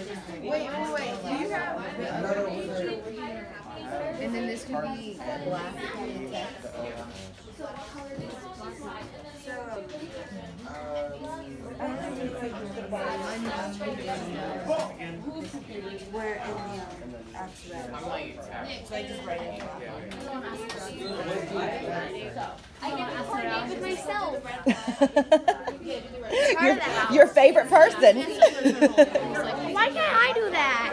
Wait. Do you have the other page? And then this could be black text. Where after that. So I just write it. I can coordinate with myself. Your favorite person. Why can't I do that?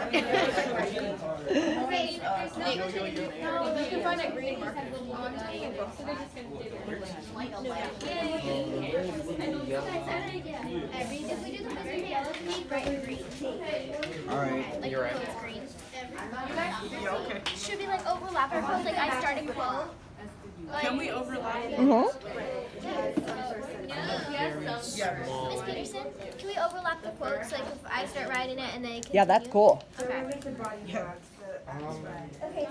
You can find a green marker. Alright, You're right. Should we like overlap our quotes? Like I start a quote. Can we overlap? Miss Peterson, can we overlap the quotes? Like if I start writing it and then continue? Yeah, that's cool. Okay. Okay.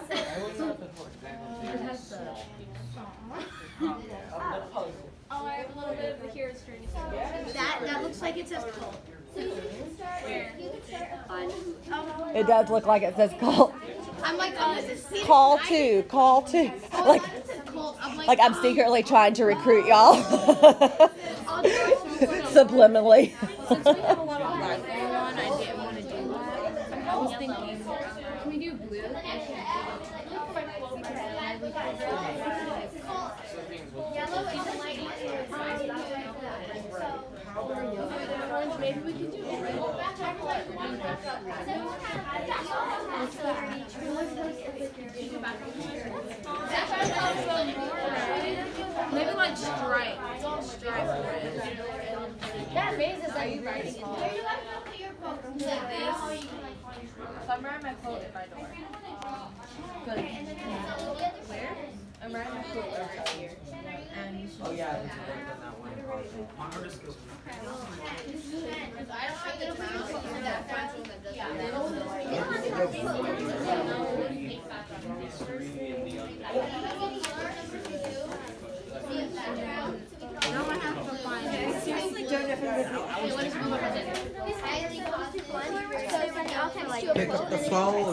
Oh, I have a little bit of the hero's journey. That looks like it says cult. So you can start. You can start on. It does look like it says call. I'm like, oh, this is Peterson. Call to. Like I'm secretly trying to recruit y'all. Subliminally. Since we have a lot of black going on, I didn't want to do that. I was thinking, can we do blue? Yellow and light orange. Maybe we can do Maybe like stripe red. that phase is like writing it? like this. So I'm writing my quote in my door. Where? I'm writing my quote over here. And you should. oh yeah, it's right on that one. I don't have the time to do that. Now I have to find it. Seriously, don't ever What is one more? Pick up the phone.